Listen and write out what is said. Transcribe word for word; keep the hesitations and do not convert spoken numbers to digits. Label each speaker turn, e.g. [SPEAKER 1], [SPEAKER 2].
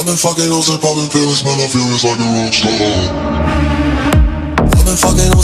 [SPEAKER 1] I've been fucking hoes and popping pills, man, I feel it's like a rock star.